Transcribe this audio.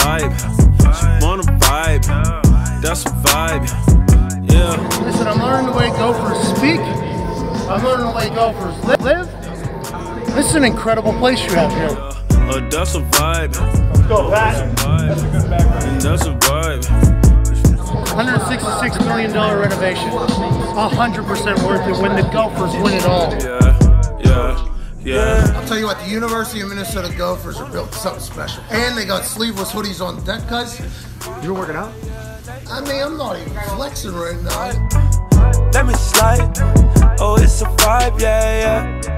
vibe. She wanna vibe. That's a vibe. Yeah. Listen, I'm learning the way Gophers speak. I'm learning the way Gophers live. This is an incredible place you have here. That's a vibe. Let's go, Pat. That's a vibe. $166 million renovation. 100% worth it when the Gophers win it all. Yeah. I'll tell you what, the University of Minnesota Gophers are built something special. And they got sleeveless hoodies on deck, guys. You been working out? I mean, I'm not even flexing right now. Let me slide. Oh, it's a vibe, yeah.